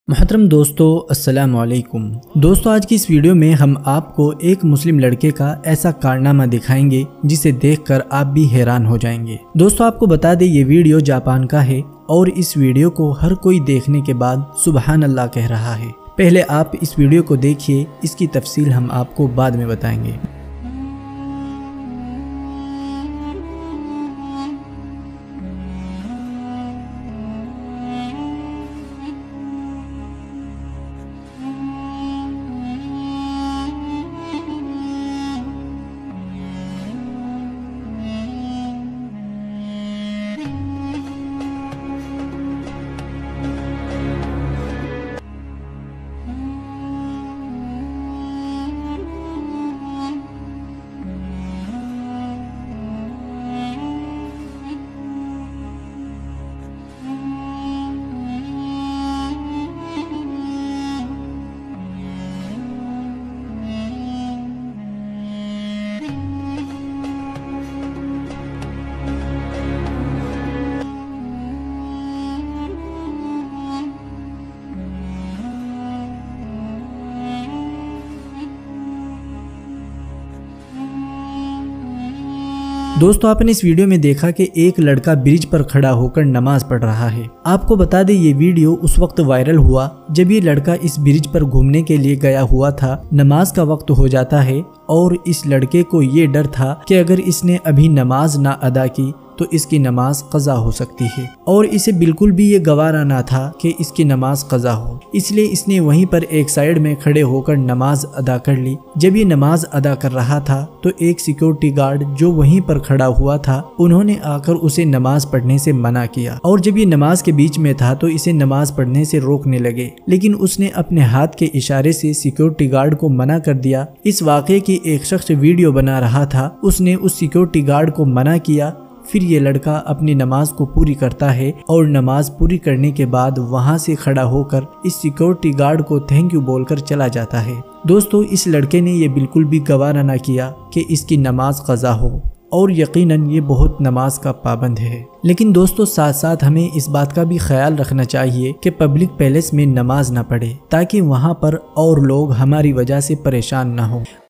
मोहतरम दोस्तों, अस्सलाम वालेकुम। दोस्तों, आज की इस वीडियो में हम आपको एक मुस्लिम लड़के का ऐसा कारनामा दिखाएंगे जिसे देखकर आप भी हैरान हो जाएंगे। दोस्तों, आपको बता दें ये वीडियो जापान का है और इस वीडियो को हर कोई देखने के बाद सुबहान अल्लाह कह रहा है। पहले आप इस वीडियो को देखिए, इसकी तफसील हम आपको बाद में बताएंगे। दोस्तों, आपने इस वीडियो में देखा कि एक लड़का ब्रिज पर खड़ा होकर नमाज पढ़ रहा है। आपको बता दें ये वीडियो उस वक्त वायरल हुआ जब ये लड़का इस ब्रिज पर घूमने के लिए गया हुआ था। नमाज का वक्त हो जाता है और इस लड़के को ये डर था कि अगर इसने अभी नमाज ना अदा की तो इसकी नमाज कज़ा हो सकती है और इसे बिल्कुल भी ये गवारा ना था कि इसकी नमाज कज़ा हो। इसलिए इसने वहीं पर एक साइड में खड़े होकर नमाज अदा कर ली। जब ये नमाज अदा कर रहा था तो एक सिक्योरिटी गार्ड जो वहीं पर खड़ा हुआ था, उन्होंने आकर उसे नमाज पढ़ने से मना किया और जब ये नमाज के बीच में था तो इसे नमाज पढ़ने से रोकने लगे, लेकिन उसने अपने हाथ के इशारे से सिक्योरिटी गार्ड को मना कर दिया। इस वाक़े की एक शख्स वीडियो बना रहा था, उसने उस सिक्योरिटी गार्ड को मना किया। फिर ये लड़का अपनी नमाज को पूरी करता है और नमाज पूरी करने के बाद वहां से खड़ा होकर इस सिक्योरिटी गार्ड को थैंक यू बोलकर चला जाता है। दोस्तों, इस लड़के ने ये बिल्कुल भी गवारा ना किया कि इसकी नमाज कज़ा हो और यकीनन ये बहुत नमाज का पाबंद है। लेकिन दोस्तों, साथ साथ हमें इस बात का भी ख्याल रखना चाहिए कि पब्लिक पैलेस में नमाज ना पढ़े ताकि वहाँ पर और लोग हमारी वजह से परेशान ना हो।